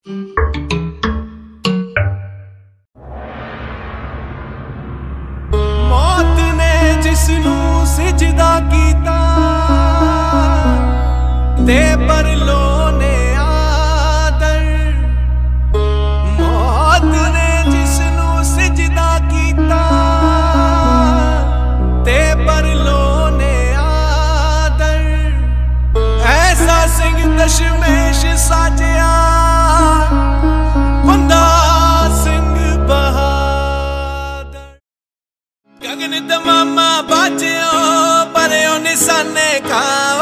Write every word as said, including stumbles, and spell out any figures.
मौत ने जिसनू सिजदा कीता ते पर लोने आदर। मौत ने जिसनू सिजदा कीता ते पर लोने आदर। ऐसा सिंह दशमेश साजिया बंदा सिंह बहादुर। गगन दमामा बाजियो पर निशाने का